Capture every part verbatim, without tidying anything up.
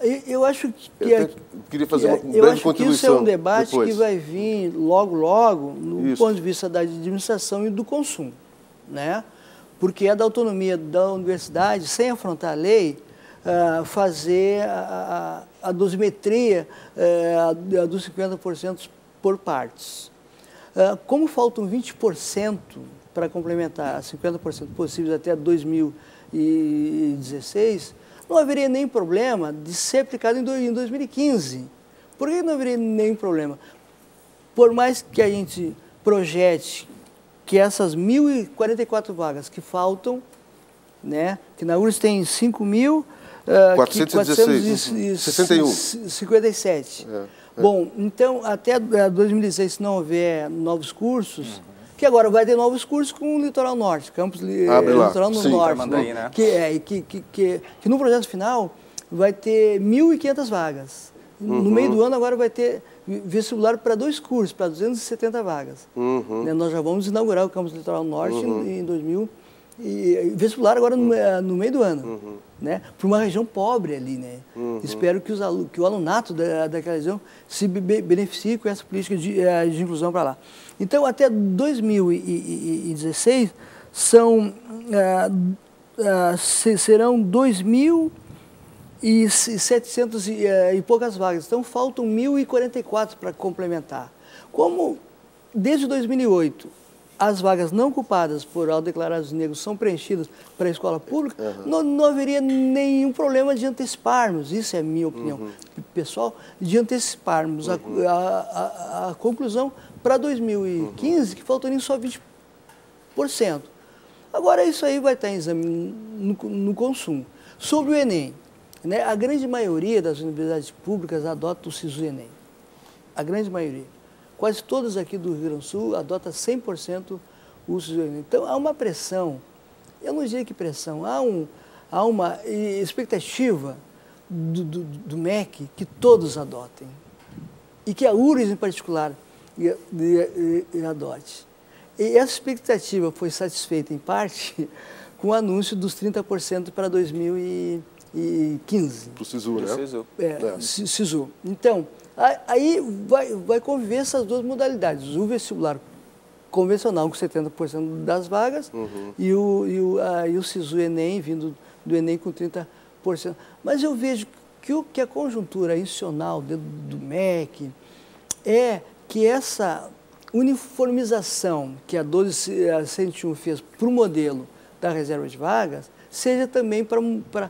eu acho que... Eu até queria fazer uma que, breve eu acho contribuição. que isso é um debate depois. que vai vir logo, logo, no Isso. ponto de vista da administração e do consumo, né? Porque é da autonomia da universidade, sem afrontar a lei, uh, fazer a, a, a dosimetria uh, a dos cinquenta por cento por partes. Uh, como faltam vinte por cento para complementar cinquenta por cento possíveis até dois mil e dezesseis, não haveria nenhum problema de ser aplicado em dois mil e quinze. Por que não haveria nenhum problema? Por mais que a gente projete que essas mil e quarenta e quatro vagas que faltam, né, que na U R S S tem cinco mil quatrocentos e cinquenta e sete. É, é. Bom, então, até dois mil e dezesseis, se não houver novos cursos, uhum. que agora vai ter novos cursos com o Litoral Norte, Campus Abre lá. Litoral no Sim. Norte, Tamandaí, né? que, é, que, que, que, que no projeto final vai ter mil e quinhentas vagas. Uhum. No meio do ano agora vai ter vestibular para dois cursos, para duzentas e setenta vagas. Uhum. Né, nós já vamos inaugurar o Campus Litoral Norte uhum. em, em dois mil. E vestibular agora no, no meio do ano, uhum. né? Para uma região pobre ali, né? Uhum. Espero que, os alunos, que o alunato da, daquela região se be beneficie com essa política de, de inclusão para lá. Então, até dois mil e dezesseis, são, uh, uh, serão dois mil e setecentas e, uh, e poucas vagas. Então, faltam mil e quarenta e quatro para complementar. Como, desde dois mil e oito, as vagas não ocupadas por autodeclarados negros são preenchidas para a escola pública, uhum. não, não haveria nenhum problema de anteciparmos, isso é a minha opinião uhum. pessoal, de anteciparmos uhum. a, a, a, a conclusão para dois mil e quinze, uhum. que faltariam só vinte por cento. Agora, isso aí vai estar em exame no, no consumo. Sobre o Enem, né, a grande maioria das universidades públicas adota o SISU-Enem. A grande maioria. Quase todas aqui do Rio Grande do Sul adotam cem por cento o SISU-Enem. Então, há uma pressão, eu não diria que pressão, há, um, há uma expectativa do, do, do M E C que todos adotem. E que a U R S S, em particular, adote. E essa expectativa foi satisfeita, em parte, com o anúncio dos trinta por cento para dois mil e quinze. Para o SISU, né? SISU. É, é. SISU. Então, aí vai, vai conviver essas duas modalidades, o vestibular convencional com setenta por cento das vagas uhum. e, o, e, o, a, e o SISU-Enem, vindo do Enem com trinta por cento. Mas eu vejo que, o, que a conjuntura institucional do, do M E C é que essa uniformização que a doze cento e um fez para o modelo da reserva de vagas seja também para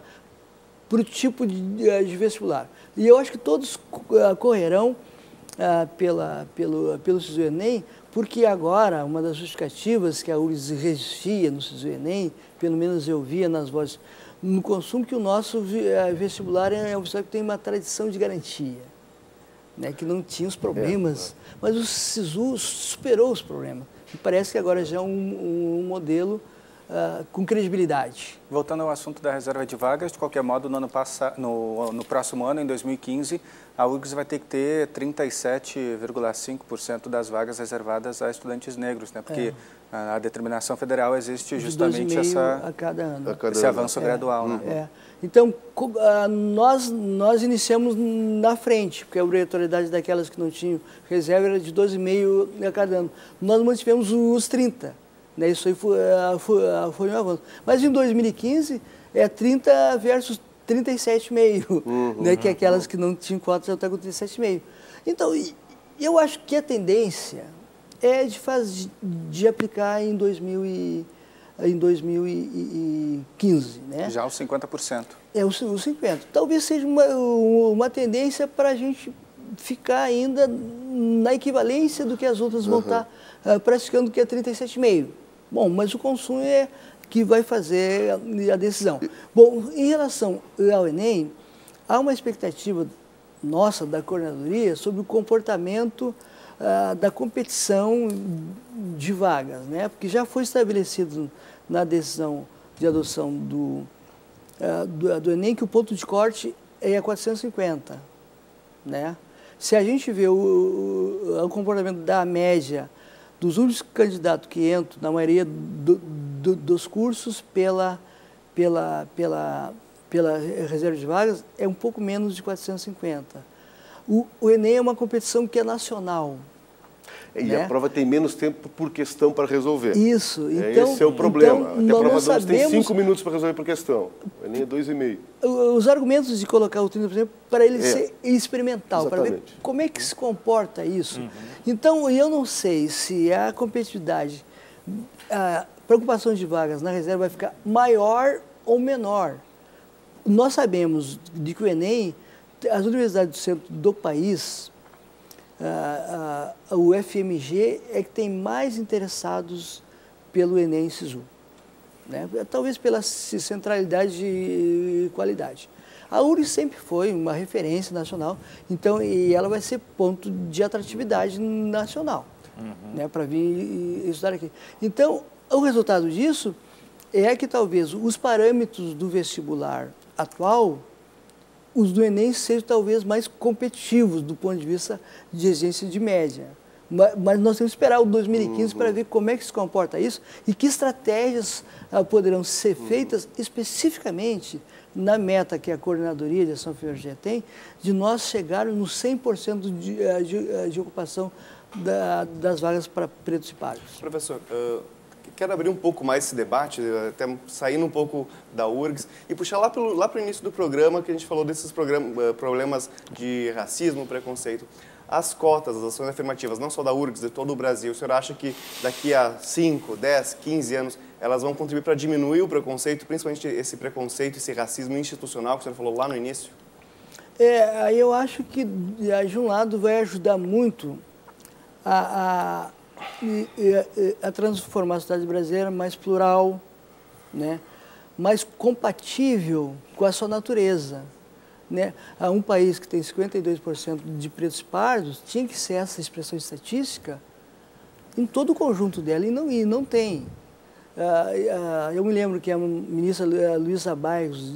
para o tipo de, de vestibular. E eu acho que todos uh, correrão uh, pela, pelo, pelo SISU-Enem, porque agora, uma das justificativas que a U R S S resistia no SISU-Enem, pelo menos eu via nas vozes no consumo, que o nosso uh, vestibular é um vestibular que tem uma tradição de garantia, né, que não tinha os problemas, é, mas o SISU superou os problemas. E parece que agora já é um, um, um modelo Uh, com credibilidade. Voltando ao assunto da reserva de vagas, de qualquer modo, no, ano passo, no, no próximo ano, em dois mil e quinze, a U R G S vai ter que ter trinta e sete vírgula cinco por cento das vagas reservadas a estudantes negros, né? Porque é. a, a determinação federal existe justamente essa, a cada ano. A cada esse ano. avanço é, gradual. Né? É. Então, uh, nós, nós iniciamos na frente, porque a obrigatoriedade daquelas que não tinham reserva era de doze vírgula cinco a cada ano. Nós mantivemos os trinta. Né, isso aí foi, foi, foi um avanço. Mas em dois mil e quinze é trinta versus trinta e sete vírgula cinco, uhum, né, que é aquelas que não tinham cota já estão com trinta e sete vírgula cinco. Então, eu acho que a tendência é de, faz, de aplicar em, dois mil e, em dois mil e quinze. Né? Já os cinquenta por cento. É, os cinquenta por cento. Talvez seja uma, uma tendência para a gente ficar ainda na equivalência do que as outras vão uhum. estar uh, praticando, que é trinta e sete vírgula cinco. Bom, mas o consumo é que vai fazer a, a decisão. Bom, em relação ao Enem, há uma expectativa nossa, da coordenadoria, sobre o comportamento uh, da competição de vagas, né? Porque já foi estabelecido na decisão de adoção do, uh, do, do Enem que o ponto de corte é quatrocentos e cinquenta, né? Se a gente vê o, o, o comportamento da média dos únicos candidatos que entram na maioria do, do, dos cursos pela, pela, pela, pela reserva de vagas é um pouco menos de quatrocentos e cinquenta. O, o Enem é uma competição que é nacional. E né? a prova tem menos tempo por questão para resolver. Isso. É, então, esse é o problema. Então, Até a prova sabemos... tem cinco minutos para resolver por questão. O Enem é dois e meio. Os argumentos de colocar o trinta por cento para ele é. ser experimental, Exatamente. para ver como é que se comporta isso. Uhum. Então, eu não sei se a competitividade, a preocupação de vagas na reserva vai ficar maior ou menor. Nós sabemos de que o Enem, as universidades do centro do país, a, a, o F M G é que tem mais interessados pelo Enem Sisu, né? Talvez pela centralidade e qualidade. A U R G S sempre foi uma referência nacional, então, e ela vai ser ponto de atratividade nacional, uhum. né, para vir estudar aqui. Então, o resultado disso é que talvez os parâmetros do vestibular atual, os do Enem sejam talvez mais competitivos do ponto de vista de exigência de média. Mas nós temos que esperar o dois mil e quinze uhum. para ver como é que se comporta isso e que estratégias ah, poderão ser feitas uhum. especificamente na meta que a Coordenadoria de Ação F M G tem, de nós chegarmos no cem por cento de, de, de ocupação da, das vagas para pretos e pardos. Professor, uh... quero abrir um pouco mais esse debate, até saindo um pouco da U R G S e puxar lá para lá o início do programa, que a gente falou desses problemas de racismo, preconceito. As cotas, as ações afirmativas, não só da U R G S, de todo o Brasil, o senhor acha que daqui a cinco, dez, quinze anos, elas vão contribuir para diminuir o preconceito, principalmente esse preconceito, esse racismo institucional que o senhor falou lá no início? É, eu acho que, de um lado, vai ajudar muito a... a E, e, a transformar a sociedade brasileira mais plural, né? mais compatível com a sua natureza. Né? A um país que tem cinquenta e dois por cento de pretos e pardos, tinha que ser essa expressão estatística em todo o conjunto dela, e não, e não tem. Ah, ah, eu me lembro que a ministra Luísa Bairros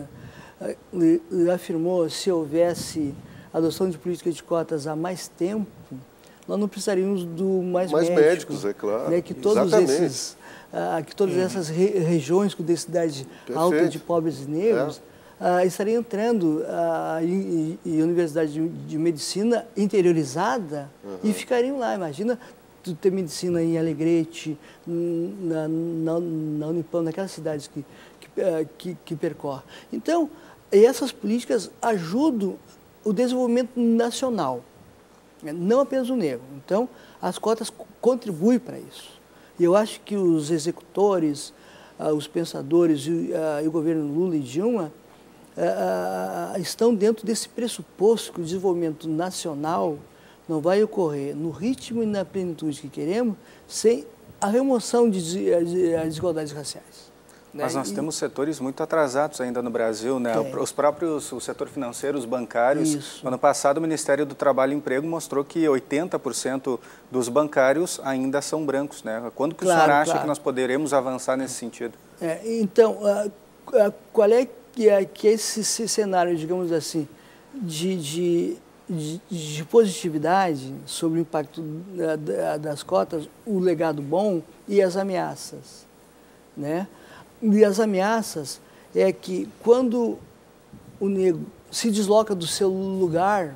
ah, afirmou, se houvesse adoção de política de cotas há mais tempo, nós não precisaríamos do mais, mais médicos, médicos, é claro. Né, que, todos esses, ah, que todas essas re regiões com densidade Perfeito. alta de pobres e negros é. ah, estariam entrando ah, em, em universidade de, de medicina interiorizada uhum. e ficariam lá. Imagina tu ter medicina em Alegrete, na, na, na Unipam, naquelas cidades que, que, que, que percorre. Então, essas políticas ajudam o desenvolvimento nacional. Não apenas o negro. Então, as cotas contribuem para isso. E eu acho que os executores, uh, os pensadores e, uh, e o governo Lula e Dilma uh, uh, estão dentro desse pressuposto que o desenvolvimento nacional não vai ocorrer no ritmo e na plenitude que queremos sem a remoção de, de, de desigualdades raciais. Mas nós temos setores muito atrasados ainda no Brasil, né? É. Os próprios, o setor financeiro, os bancários. Isso. Ano passado, o Ministério do Trabalho e Emprego mostrou que oitenta por cento dos bancários ainda são brancos, né? Quando que claro, o senhor acha claro. que nós poderemos avançar nesse sentido? É, então, uh, uh, qual é que é que esse, esse cenário, digamos assim, de, de, de, de positividade sobre o impacto da, das cotas, o legado bom e as ameaças, né? E as ameaças é que quando o negro se desloca do seu lugar,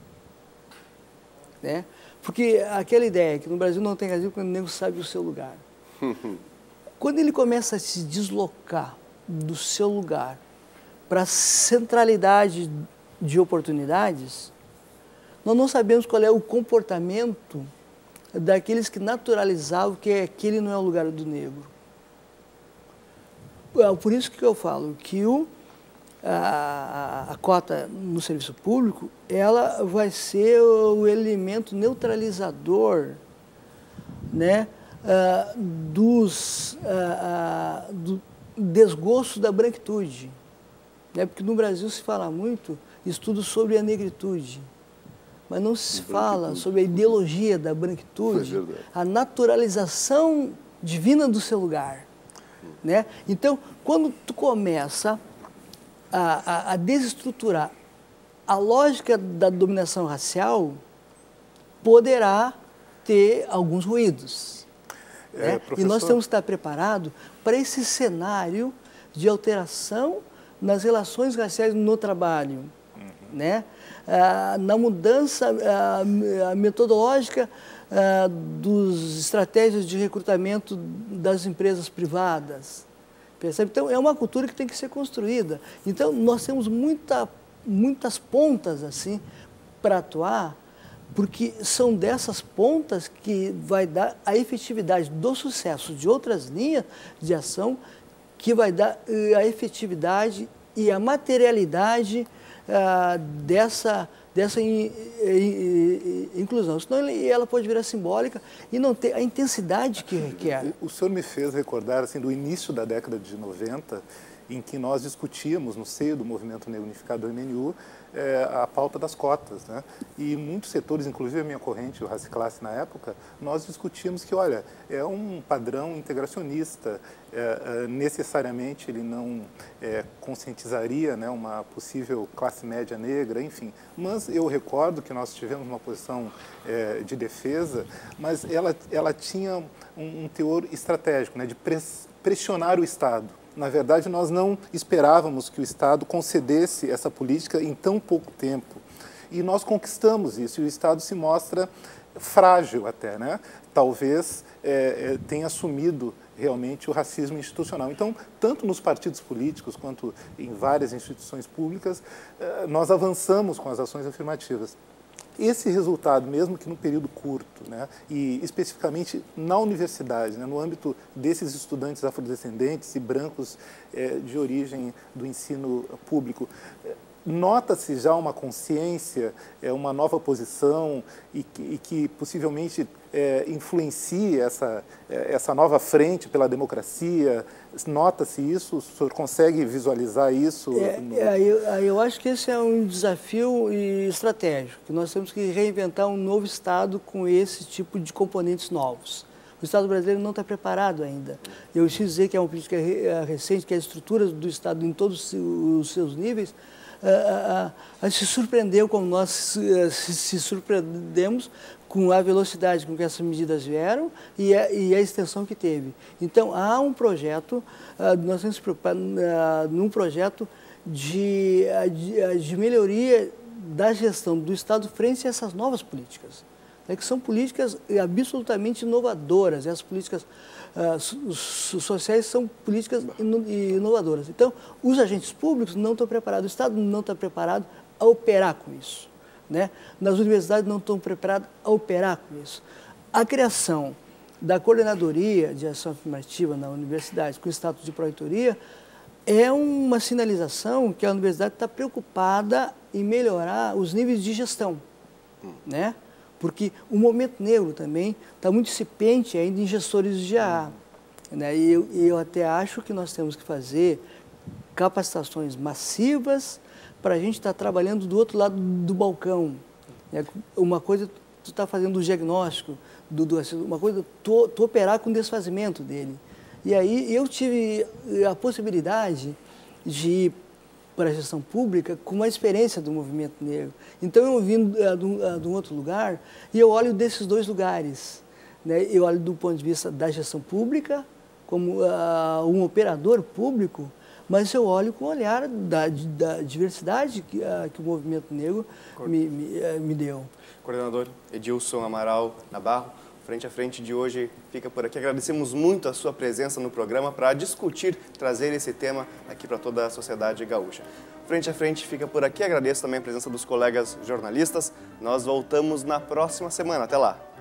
né? Porque aquela ideia que no Brasil não tem racismo quando o negro sabe o seu lugar. Quando ele começa a se deslocar do seu lugar para a centralidade de oportunidades, nós não sabemos qual é o comportamento daqueles que naturalizavam que aquele não é o lugar do negro. Por isso que eu falo que o, a, a cota no serviço público, ela vai ser o elemento neutralizador, né, uh, dos, uh, uh, do desgosto da branquitude. Né? Porque no Brasil se fala muito estudos sobre a negritude, mas não se fala sobre a ideologia da branquitude, a naturalização divina do seu lugar. Né? Então, quando tu começa a, a, a desestruturar a lógica da dominação racial, poderá ter alguns ruídos. É, né? E nós temos que estar preparados para esse cenário de alteração nas relações raciais no trabalho, uhum. né? Ah, na mudança ah, metodológica ah, dos estratégias de recrutamento das empresas privadas. Percebe? Então, é uma cultura que tem que ser construída. Então, nós temos muita, muitas pontas assim para atuar, porque são dessas pontas que vai dar a efetividade do sucesso de outras linhas de ação, que vai dar a efetividade e a materialidade ah, dessa, dessa in, in, in, inclusão. Senão ela pode virar simbólica e não ter a intensidade que requer. O senhor me fez recordar assim, do início da década de noventa, em que nós discutíamos, no seio do Movimento Negro Unificado, do M N U, é, a pauta das cotas, né? E muitos setores, inclusive a minha corrente, o Raça e Classe na época, nós discutimos que, olha, é um padrão integracionista, é, é, necessariamente ele não é, conscientizaria, né, uma possível classe média negra, enfim. Mas eu recordo que nós tivemos uma posição é, de defesa, mas ela, ela tinha um, um teor estratégico, né, de pres, pressionar o Estado. Na verdade, nós não esperávamos que o Estado concedesse essa política em tão pouco tempo. E nós conquistamos isso, e o Estado se mostra frágil até, né? Talvez é, tenha assumido realmente o racismo institucional. Então, tanto nos partidos políticos quanto em várias instituições públicas, nós avançamos com as ações afirmativas. Esse resultado, mesmo que no período curto, né, e especificamente na universidade, né, no âmbito desses estudantes afrodescendentes e brancos é, de origem do ensino público, nota-se já uma consciência, é, uma nova posição e que, e que possivelmente é, influencie essa, é, essa nova frente pela democracia? Nota-se isso? O senhor consegue visualizar isso? É, no... é, eu, eu acho que esse é um desafio estratégico, que nós temos que reinventar um novo Estado com esse tipo de componentes novos. O Estado brasileiro não está preparado ainda. Eu preciso dizer que é uma política recente, que a estrutura do Estado em todos os seus níveis a, a, a se surpreendeu como nós se, se surpreendemos com a velocidade com que essas medidas vieram e a, e a extensão que teve. Então, há um projeto, uh, nós temos que se preocupar uh, num projeto de, de, de melhoria da gestão do Estado frente a essas novas políticas, né, que são políticas absolutamente inovadoras. Essas políticas uh, sociais são políticas inovadoras. Então, os agentes públicos não estão preparados, o Estado não está preparado a operar com isso. Né? Nas universidades não estão preparadas a operar com isso. A criação da coordenadoria de ação afirmativa na universidade, com o status de pró-reitoria, é uma sinalização que a universidade está preocupada em melhorar os níveis de gestão, né? Porque o movimento negro também está muito incipiente ainda em gestores de A A. Né? E eu, eu até acho que nós temos que fazer capacitações massivas para a gente estar tá trabalhando do outro lado do balcão. É uma coisa tu está fazendo o diagnóstico, do, do, uma coisa tu, tu operar com o desfazimento dele. E aí eu tive a possibilidade de ir para a gestão pública com uma experiência do movimento negro. Então eu vim uh, de, um, uh, de um outro lugar e eu olho desses dois lugares. Né? Eu olho do ponto de vista da gestão pública, como uh, um operador público, mas eu olho com o olhar da, da diversidade que, uh, que o movimento negro me, me, uh, me deu. Coordenador Edilson Amaral Nabarro, Frente a Frente de hoje fica por aqui. Agradecemos muito a sua presença no programa para discutir, trazer esse tema aqui para toda a sociedade gaúcha. Frente a Frente fica por aqui. Agradeço também a presença dos colegas jornalistas. Nós voltamos na próxima semana. Até lá!